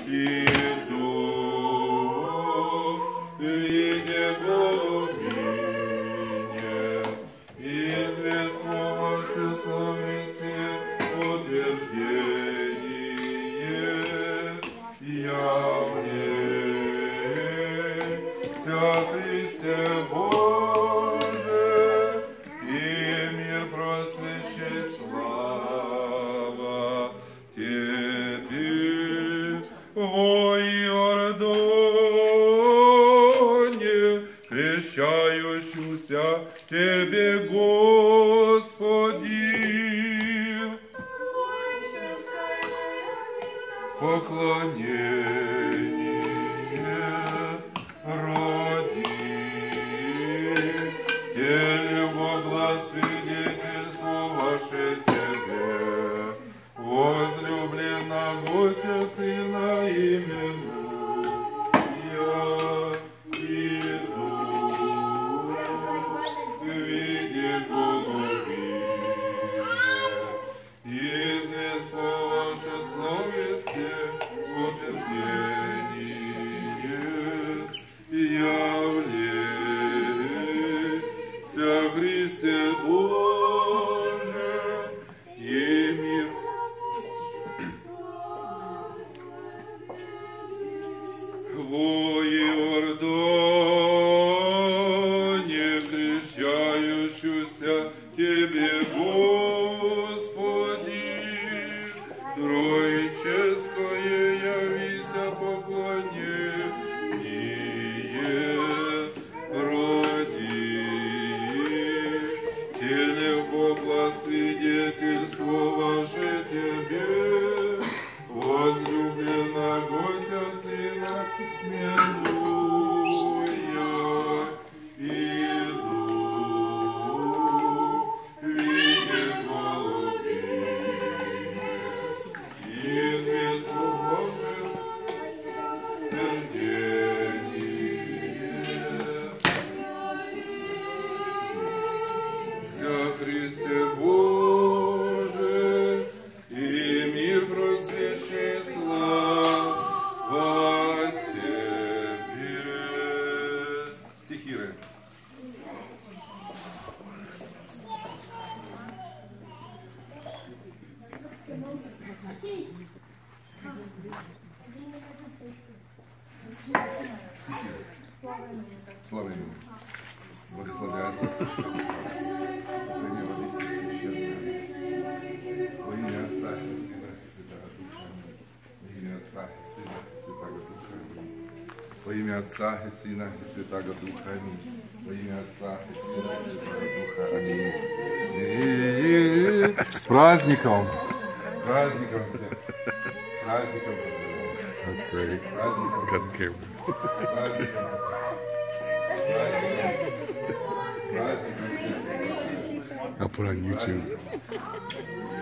и дух, виде богине, известно ваше совместие утверждение, явление, вся Христе Боже, и мир просвечи слава Тебе, во Иордоне, крещающуюся Тебе, Господи, поклонение роди, теле Бога свидетельство ваше Тебе, возлюбленного Тебя Сына имену, я иду, виде голубине, известно ваше словесие, утверждение, явление, вся Христе Боже, и мир. Во Иордоне, крещающуюся Тебе, Господи, троическое явися поклонение роди, теле Бога свидетельство ваше Тебе, возлюбленного Тебя Сына имену, я иду, виде голубине, известно Боже рождение, вся Христе Боже, и мир просвечи слава Тебе. Стихиры. Слава Ему. Благословляется священное водится священное. Во имя Отца и Сына и Святого Духа. Во имя Отца и Сына и Святого Духа. Во имя Отца и Сына и Святого Духа. Аминь. Во имя Отца и Сына и Святого Духа. Аминь. С праздником! С праздником всех! С праздником! That's great. С праздником! Got the camera. С праздником! I'll put on YouTube.